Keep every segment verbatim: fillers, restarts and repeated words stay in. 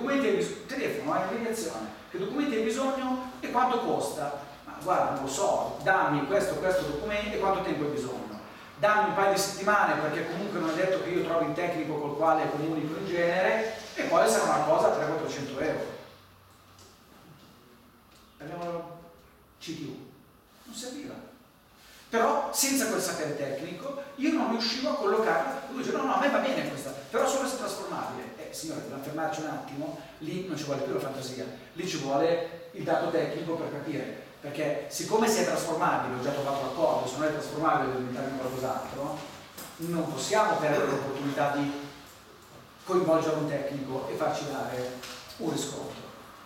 documenti hai bisogno? Telefono, hai mediazione, che documenti hai bisogno e quanto costa? Ma guarda, non lo so, dammi questo, questo documento e quanto tempo hai bisogno? Dammi un paio di settimane perché comunque non è detto che io trovi un tecnico col quale comunico in genere e poi sarà una cosa a trecento quattrocento euro. Parliamo C P U, non serviva. Però senza quel sapere tecnico io non riuscivo a collocarla. Lui dice no, no, a me va bene questa, però solo se è trasformabile. Eh signore, dobbiamo fermarci un attimo, lì non ci vuole più la fantasia, lì ci vuole il dato tecnico per capire. Perché siccome se è trasformabile, ho già trovato l'accordo, se non è trasformabile deve diventare qualcos'altro, non possiamo perdere l'opportunità di coinvolgere un tecnico e farci dare un riscontro.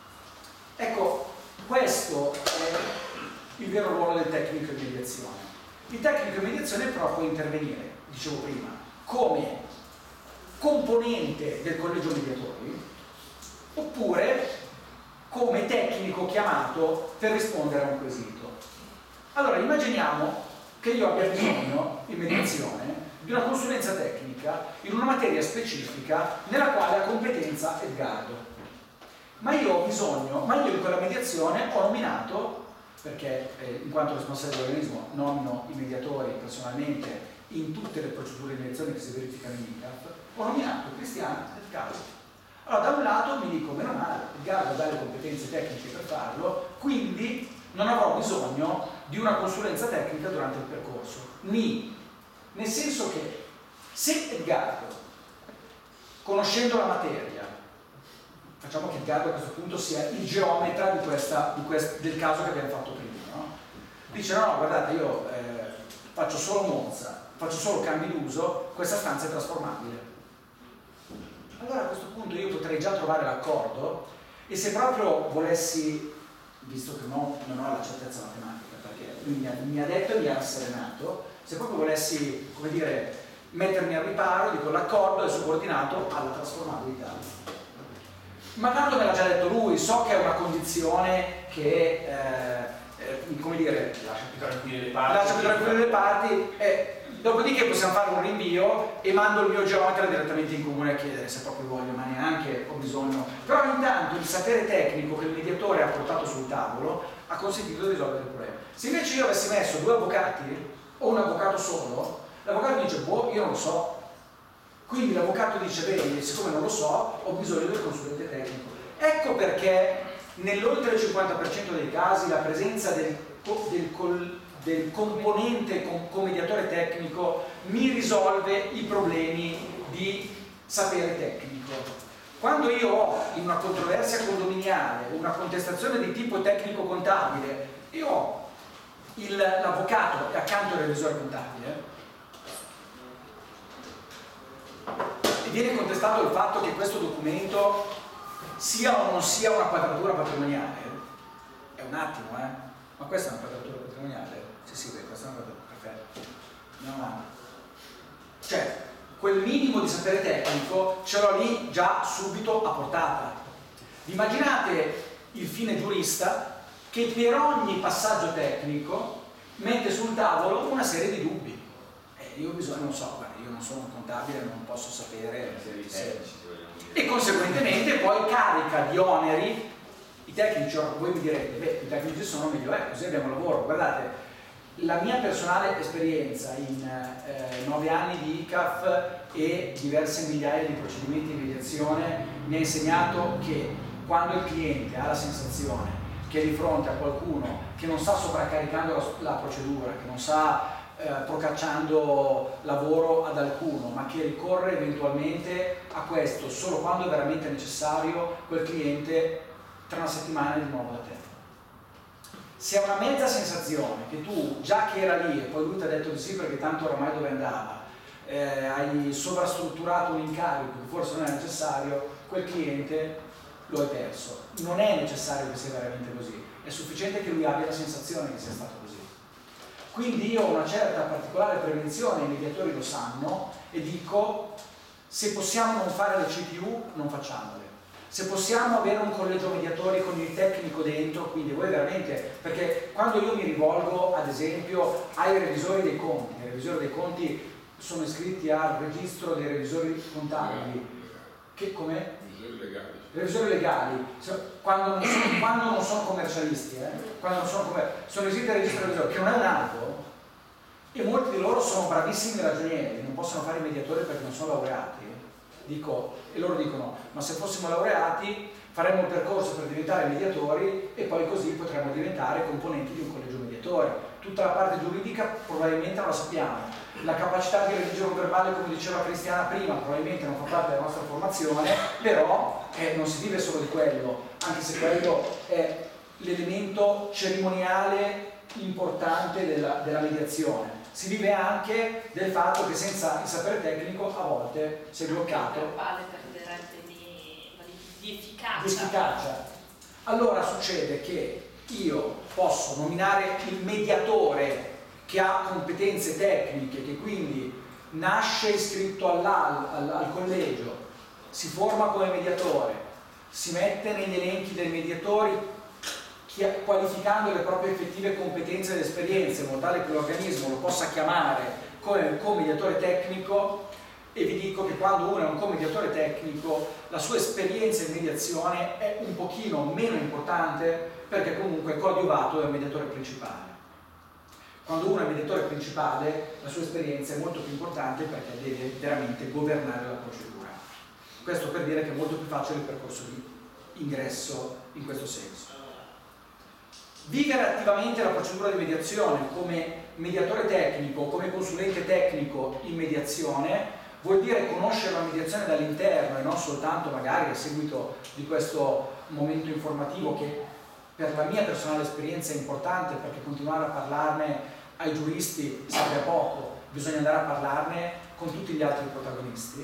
Ecco, questo è il vero ruolo del tecnico in mediazione. Il tecnico in mediazione però può intervenire, dicevo prima, come componente del collegio mediatori, oppure come tecnico chiamato per rispondere a un quesito. Allora, immaginiamo che io abbia bisogno, in mediazione, di una consulenza tecnica in una materia specifica nella quale ha competenza Edgardo. Ma io ho bisogno, ma io in quella mediazione ho nominato, perché eh, in quanto responsabile dell'organismo nomino i mediatori personalmente in tutte le procedure di mediazione che si verificano in I C A F, ho nominato Cristiano Edgardo. Allora, da un lato mi dico, meno male, Edgardo ha le competenze tecniche per farlo, quindi non avrò bisogno di una consulenza tecnica durante il percorso. Ni, nel senso che se Edgardo, conoscendo la materia, facciamo che Edgardo a questo punto sia il geometra di questa, di quest, del caso che abbiamo fatto prima, no? Dice no, no, guardate, io eh, faccio solo Monza, faccio solo cambi d'uso, questa stanza è trasformabile. Allora a questo punto io potrei già trovare l'accordo e se proprio volessi, visto che no, non ho la certezza matematica, perché lui mi ha, mi ha detto e mi ha rasserenato, se proprio volessi, come dire, mettermi al riparo, dico l'accordo è subordinato alla trasformabilità. Ma tanto me l'ha già detto lui, so che è una condizione che, eh, eh, come dire, lascia più tranquille le parti, lascia più tranquille le parti eh, dopodiché possiamo fare un rinvio e mando il mio geometra direttamente in comune a chiedere se proprio voglio, ma neanche ho bisogno. Però intanto il sapere tecnico che il mediatore ha portato sul tavolo ha consentito di risolvere il problema. Se invece io avessi messo due avvocati o un avvocato solo, l'avvocato dice boh, io non lo so. Quindi l'avvocato dice bene, siccome non lo so, ho bisogno del consulente tecnico. Ecco perché nell'oltre il cinquanta per cento dei casi la presenza del, del, del del componente co-mediatore tecnico mi risolve i problemi di sapere tecnico. Quando io ho in una controversia condominiale una contestazione di tipo tecnico-contabile, io ho l'avvocato accanto al revisore contabile e viene contestato il fatto che questo documento sia o non sia una quadratura patrimoniale. È un attimo, eh? Ma questa è una quadratura patrimoniale? Sì, sì, beh, questa è una quadratura, perfetto. Andiamo avanti. Cioè, quel minimo di sapere tecnico ce l'ho lì già subito a portata. Immaginate il fine giurista che per ogni passaggio tecnico mette sul tavolo una serie di dubbi. Eh, io bisogno, non so, guarda, io non sono un contabile, non posso sapere se... E conseguentemente poi carica di oneri i tecnici. Ora voi mi direte, beh, i tecnici sono meglio, eh, così abbiamo lavoro. Guardate, la mia personale esperienza in eh, nove anni di I C A F e diverse migliaia di procedimenti di mediazione mi ha insegnato che quando il cliente ha la sensazione che è di fronte a qualcuno che non sta sovraccaricando la, la procedura, che non sta eh, procacciando lavoro ad alcuno, ma che ricorre eventualmente a questo solo quando è veramente necessario, quel cliente tra una settimana è di nuovo da te. Se ha una mezza sensazione che tu, già che era lì e poi lui ti ha detto di sì perché tanto oramai dove andava, eh, hai sovrastrutturato un incarico che forse non è necessario, quel cliente lo hai perso. Non è necessario che sia veramente così, è sufficiente che lui abbia la sensazione che sia stato così. Quindi io ho una certa particolare prevenzione, i mediatori lo sanno, e dico, se possiamo non fare le C P U, non facciamole. Se possiamo avere un collegio mediatori con il tecnico dentro, quindi voi veramente, perché quando io mi rivolgo ad esempio ai revisori dei conti, i revisori dei conti sono iscritti al registro dei revisori contabili, che come? revisioni legali. Le revisioni legali, quando non sono, quando non sono commercialisti, eh? quando non sono, commer sono iscritti al registro del tesoro, che non è un albo, e molti di loro sono bravissimi ragionieri, non possono fare i mediatori perché non sono laureati. Dico, e loro dicono, ma se fossimo laureati faremmo il percorso per diventare mediatori e poi così potremmo diventare componenti di un collegio mediatori. Tutta la parte giuridica probabilmente non la sappiamo, la capacità di redigere un verbale, come diceva Cristiana prima, probabilmente non fa parte della nostra formazione, però eh, non si vive solo di quello, anche se quello è l'elemento cerimoniale importante della, della mediazione. Si vive anche del fatto che senza il sapere tecnico a volte si è bloccato. Il verbale perderebbe di, di efficacia. Di efficacia. Allora succede che io posso nominare il mediatore che ha competenze tecniche, che quindi nasce iscritto all'al, al, al collegio, si forma come mediatore, si mette negli elenchi dei mediatori qualificando le proprie effettive competenze ed esperienze in modo tale che l'organismo lo possa chiamare come co-mediatore tecnico, e vi dico che quando uno è un co-mediatore tecnico la sua esperienza in mediazione è un pochino meno importante perché comunque è coadiuvato dal mediatore principale. Quando uno è mediatore principale la sua esperienza è molto più importante perché deve veramente governare la procedura. Questo per dire che è molto più facile il percorso di ingresso in questo senso. Vivere attivamente la procedura di mediazione come mediatore tecnico, come consulente tecnico in mediazione, vuol dire conoscere la mediazione dall'interno e non soltanto magari a seguito di questo momento informativo che per la mia personale esperienza è importante, perché continuare a parlarne ai giuristi serve a poco, bisogna andare a parlarne con tutti gli altri protagonisti.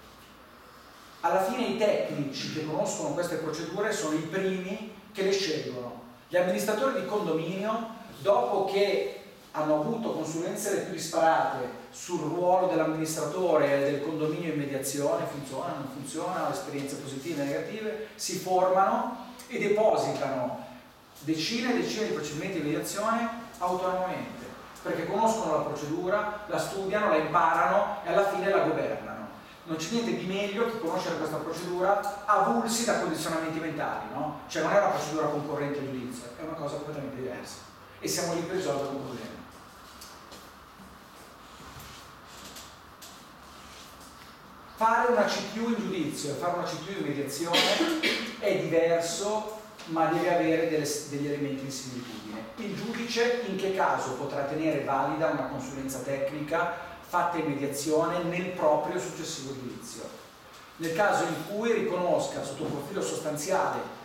Alla fine i tecnici che conoscono queste procedure sono i primi che le scelgono. Gli amministratori di condominio, dopo che hanno avuto consulenze le più disparate sul ruolo dell'amministratore e del condominio in mediazione, funziona, non funziona, esperienze positive e negative, si formano e depositano decine e decine di procedimenti di mediazione autonomamente, perché conoscono la procedura, la studiano, la imparano e alla fine la governano. Non c'è niente di meglio che conoscere questa procedura avulsi da condizionamenti mentali, no? Cioè non è una procedura concorrente al giudizio, è una cosa completamente diversa e siamo lì per risolvere un problema. Fare una C P U in giudizio e fare una C P U in mediazione è diverso, ma deve avere delle, degli elementi di similitudine. Il giudice in che caso potrà tenere valida una consulenza tecnica fatta in mediazione nel proprio successivo giudizio? Nel caso in cui riconosca sotto un profilo sostanziale